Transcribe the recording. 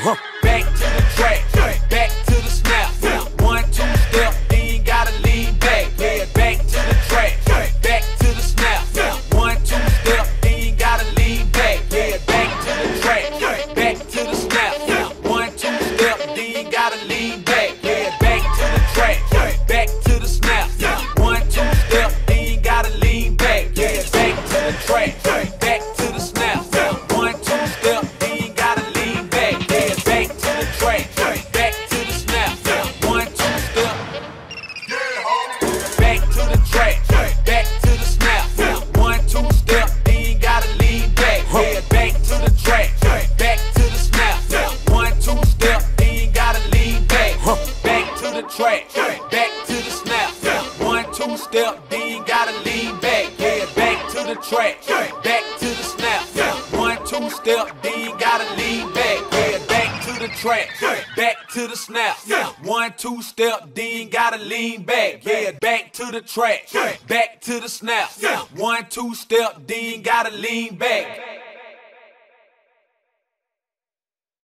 Back to the track, back to the snap. 1, 2 step, then gotta lean back. Yeah, back to the track, back to the snap. 1, 2 step, then gotta lean back. Yeah, back to the track, back to the snap. 1, 2 step, then gotta lean back. Yeah, back to the track, back to the snap. 1, 2 step, then gotta lean back. Yeah, back to the track, back to the snap. 1, 2 step, then gotta lean back. Yeah, back to the track, back to the snap. 1, 2 step, back to the track, back to the snap. 1, 2 step, then gotta lean back. Yeah, back to the track, back to the snap. 1, 2 step, then gotta lean back. Back to the track, back to the snap. 1, 2 step, then gotta lean back. Yeah, back to the track, back to the snap. 1, 2 step, then gotta lean back. Yeah, back to the track, back to the snap. 1, 2 step, then gotta lean back. Yeah, back to the track, back to the snap. 1, 2 step, then gotta lean back.